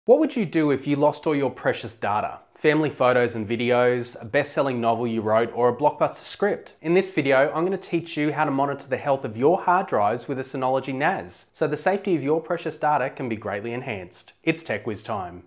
What would you do if you lost all your precious data? Family photos and videos, a best-selling novel you wrote, or a blockbuster script? In this video, I'm going to teach you how to monitor the health of your hard drives with a Synology NAS, so the safety of your precious data can be greatly enhanced. It's TechWizTime.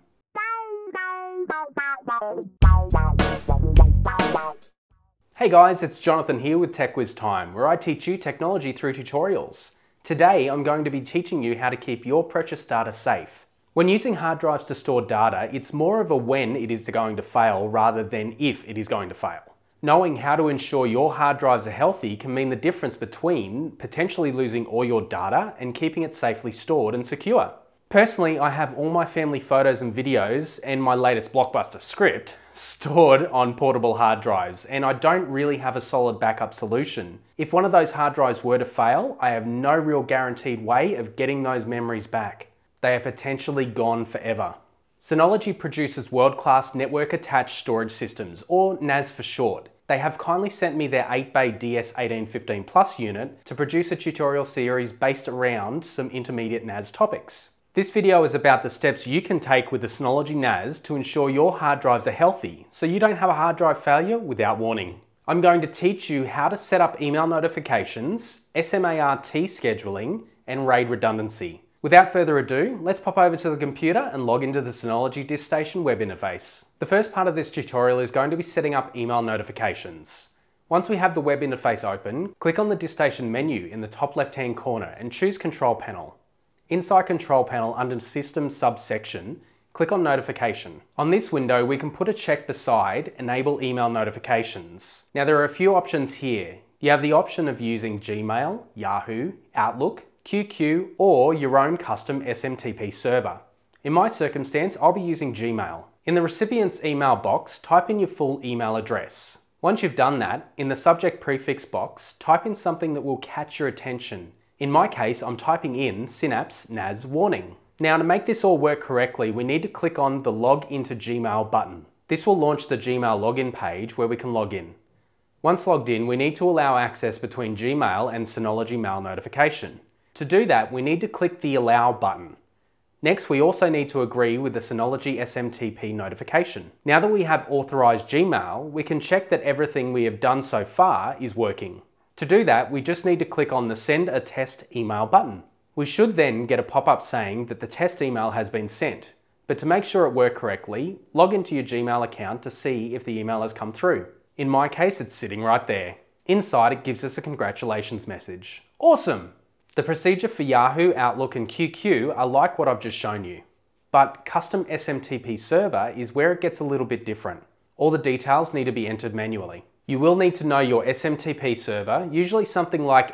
Hey guys, it's Jonathan here with TechWizTime, where I teach you technology through tutorials. Today, I'm going to be teaching you how to keep your precious data safe. When using hard drives to store data, it's more of a when it is going to fail rather than if it is going to fail. Knowing how to ensure your hard drives are healthy can mean the difference between potentially losing all your data and keeping it safely stored and secure. Personally, I have all my family photos and videos and my latest blockbuster script stored on portable hard drives, and I don't really have a solid backup solution. If one of those hard drives were to fail, I have no real guaranteed way of getting those memories back. They are potentially gone forever. Synology produces world-class network-attached storage systems, or NAS for short. They have kindly sent me their 8-bay DS1815 Plus unit to produce a tutorial series based around some intermediate NAS topics. This video is about the steps you can take with the Synology NAS to ensure your hard drives are healthy, so you don't have a hard drive failure without warning. I'm going to teach you how to set up email notifications, Sma Rt scheduling, and RAID redundancy. Without further ado, let's pop over to the computer and log into the Synology DiskStation web interface. The first part of this tutorial is going to be setting up email notifications. Once we have the web interface open, click on the DiskStation menu in the top left-hand corner and choose Control Panel. Inside Control Panel under System subsection, click on Notification. On this window, we can put a check beside Enable Email Notifications. Now there are a few options here. You have the option of using Gmail, Yahoo, Outlook, QQ, or your own custom Smtp server. In my circumstance, I'll be using Gmail. In the recipient's email box, type in your full email address. Once you've done that, in the subject prefix box, type in something that will catch your attention. In my case, I'm typing in Synapse NAS warning. Now to make this all work correctly, we need to click on the Log into Gmail button. This will launch the Gmail login page where we can log in. Once logged in, we need to allow access between Gmail and Synology Mail Notification. To do that, we need to click the Allow button. Next, we also need to agree with the Synology SMTP notification. Now that we have authorized Gmail, we can check that everything we have done so far is working. To do that, we just need to click on the Send a Test Email button. We should then get a pop-up saying that the test email has been sent. But to make sure it worked correctly, log into your Gmail account to see if the email has come through. In my case, it's sitting right there. Inside, it gives us a congratulations message. Awesome! The procedure for Yahoo, Outlook, and QQ are like what I've just shown you. But custom SMTP server is where it gets a little bit different. All the details need to be entered manually. You will need to know your SMTP server, usually something like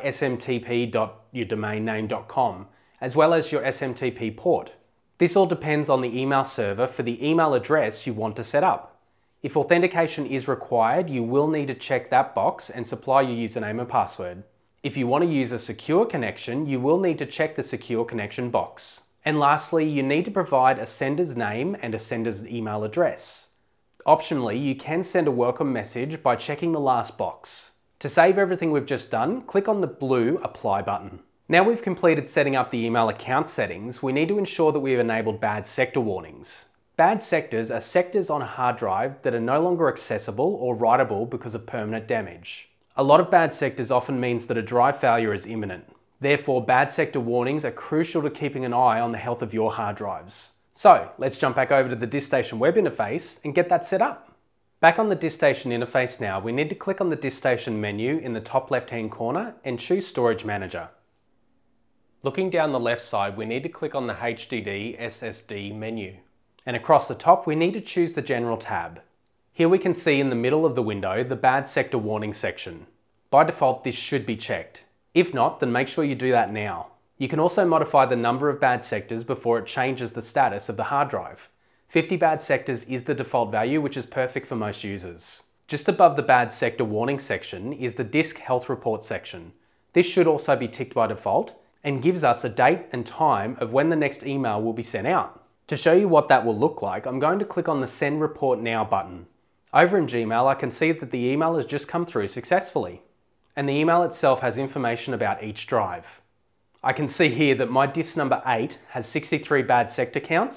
smtp.yourdomainname.com, as well as your SMTP port. This all depends on the email server for the email address you want to set up. If authentication is required, you will need to check that box and supply your username and password. If you want to use a secure connection, you will need to check the secure connection box. And lastly, you need to provide a sender's name and a sender's email address. Optionally, you can send a welcome message by checking the last box. To save everything we've just done, click on the blue Apply button. Now we've completed setting up the email account settings, we need to ensure that we've enabled bad sector warnings. Bad sectors are sectors on a hard drive that are no longer accessible or writable because of permanent damage. A lot of bad sectors often means that a drive failure is imminent. Therefore, bad sector warnings are crucial to keeping an eye on the health of your hard drives. So, let's jump back over to the DiskStation web interface and get that set up. Back on the DiskStation interface now, we need to click on the DiskStation menu in the top left-hand corner and choose Storage Manager. Looking down the left side, we need to click on the HDD SSD menu. And across the top, we need to choose the General tab. Here we can see in the middle of the window the bad sector warning section. By default, this should be checked. If not, then make sure you do that now. You can also modify the number of bad sectors before it changes the status of the hard drive. 50 bad sectors is the default value, which is perfect for most users. Just above the bad sector warning section is the Disk Health Report section. This should also be ticked by default and gives us a date and time of when the next email will be sent out. To show you what that will look like, I'm going to click on the Send Report Now button. Over in Gmail, I can see that the email has just come through successfully. And the email itself has information about each drive. I can see here that my disk number 8 has 63 bad sector counts,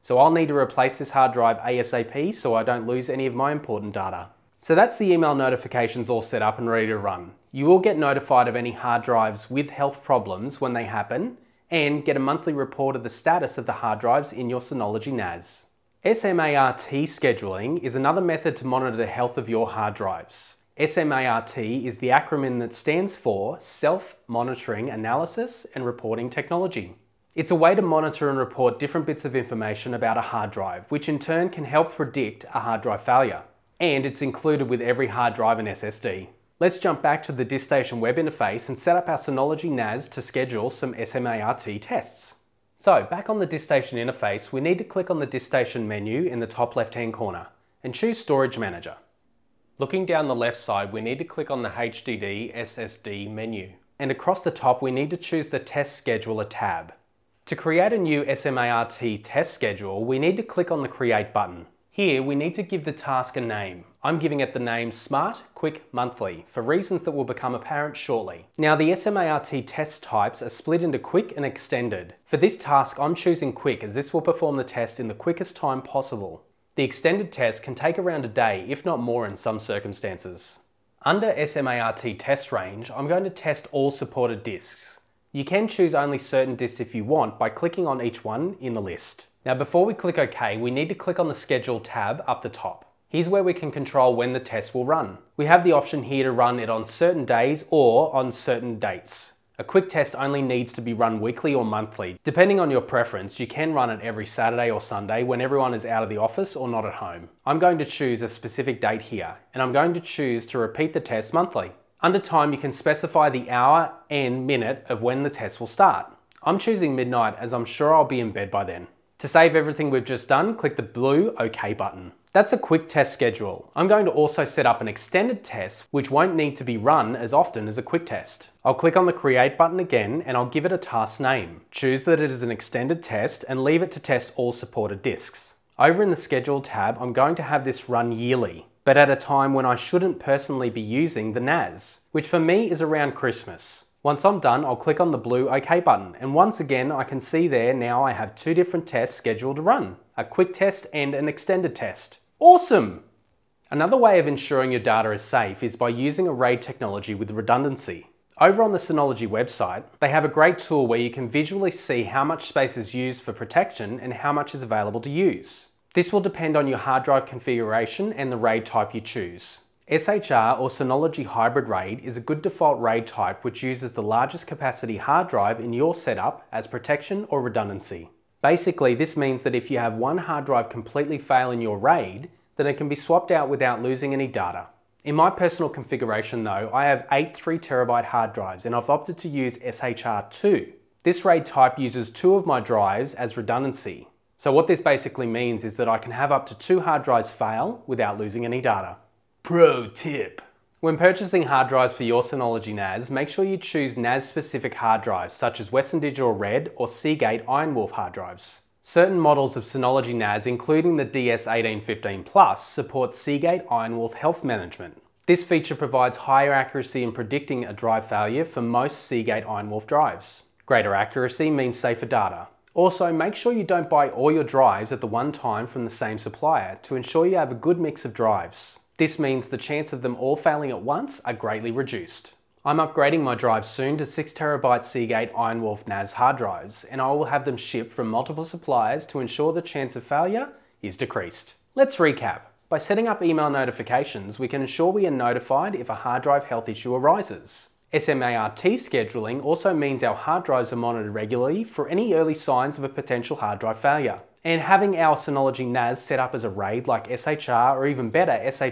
So I'll need to replace this hard drive ASAP so I don't lose any of my important data. So that's the email notifications all set up and ready to run. You will get notified of any hard drives with health problems when they happen, and get a monthly report of the status of the hard drives in your Synology NAS. Sma Rt Scheduling is another method to monitor the health of your hard drives. Sma Rt is the acronym that stands for Self-Monitoring Analysis and Reporting Technology. It's a way to monitor and report different bits of information about a hard drive, which in turn can help predict a hard drive failure. And it's included with every hard drive and SSD. Let's jump back to the DiskStation web interface and set up our Synology NAS to schedule some Sma Rt tests. So back on the DiskStation interface, we need to click on the DiskStation menu in the top left-hand corner and choose Storage Manager. Looking down the left side, we need to click on the HDD SSD menu. And across the top, we need to choose the Test Scheduler tab. To create a new Sma Rt test schedule, we need to click on the Create button. Here, we need to give the task a name. I'm giving it the name Smart Quick Monthly for reasons that will become apparent shortly. Now, the Sma Rt test types are split into Quick and Extended. For this task, I'm choosing Quick as this will perform the test in the quickest time possible. The extended test can take around a day, if not more in some circumstances. Under Sma Rt test range, I'm going to test all supported disks. You can choose only certain disks if you want by clicking on each one in the list. Now before we click OK, we need to click on the Schedule tab up the top. Here's where we can control when the test will run. We have the option here to run it on certain days or on certain dates. A quick test only needs to be run weekly or monthly. Depending on your preference, you can run it every Saturday or Sunday when everyone is out of the office or not at home. I'm going to choose a specific date here, and I'm going to choose to repeat the test monthly. Under time, you can specify the hour and minute of when the test will start. I'm choosing midnight as I'm sure I'll be in bed by then. To save everything we've just done, click the blue OK button. That's a quick test schedule. I'm going to also set up an extended test which won't need to be run as often as a quick test. I'll click on the Create button again and I'll give it a task name. Choose that it is an extended test and leave it to test all supported disks. Over in the Schedule tab, I'm going to have this run yearly, but at a time when I shouldn't personally be using the NAS, which for me is around Christmas. Once I'm done, I'll click on the blue OK button, and once again I can see there now I have two different tests scheduled to run, a quick test and an extended test. Awesome! Another way of ensuring your data is safe is by using a RAID technology with redundancy. Over on the Synology website, they have a great tool where you can visually see how much space is used for protection and how much is available to use. This will depend on your hard drive configuration and the RAID type you choose. SHR or Synology Hybrid RAID is a good default RAID type which uses the largest capacity hard drive in your setup as protection or redundancy. Basically, this means that if you have one hard drive completely fail in your RAID, then it can be swapped out without losing any data. In my personal configuration though, I have 8 3TB hard drives and I've opted to use SHR2. This RAID type uses 2 of my drives as redundancy. So what this basically means is that I can have up to 2 hard drives fail without losing any data. Pro tip. When purchasing hard drives for your Synology NAS, make sure you choose NAS-specific hard drives such as Western Digital Red or Seagate Ironwolf hard drives. Certain models of Synology NAS, including the DS1815 Plus, support Seagate Ironwolf Health Management. This feature provides higher accuracy in predicting a drive failure for most Seagate Ironwolf drives. Greater accuracy means safer data. Also, make sure you don't buy all your drives at the one time from the same supplier to ensure you have a good mix of drives. This means the chance of them all failing at once are greatly reduced. I'm upgrading my drives soon to 6TB Seagate Ironwolf NAS hard drives, and I will have them shipped from multiple suppliers to ensure the chance of failure is decreased. Let's recap. By setting up email notifications, we can ensure we are notified if a hard drive health issue arises. Sma Rt scheduling also means our hard drives are monitored regularly for any early signs of a potential hard drive failure. And having our Synology NAS set up as a RAID like SHR or even better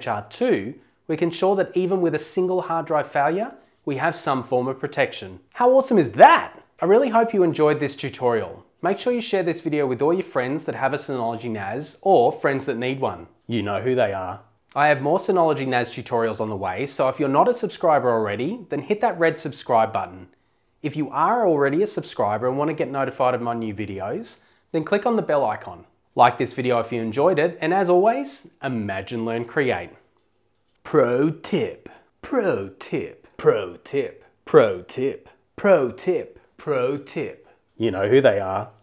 SHR2, we can ensure that even with a single hard drive failure, we have some form of protection. How awesome is that? I really hope you enjoyed this tutorial. Make sure you share this video with all your friends that have a Synology NAS or friends that need one. You know who they are. I have more Synology NAS tutorials on the way, so if you're not a subscriber already, then hit that red subscribe button. If you are already a subscriber and want to get notified of my new videos, then click on the bell icon. Like this video if you enjoyed it, and as always, imagine, learn, create. Pro tip, pro tip, pro tip, pro tip, pro tip, pro tip. You know who they are.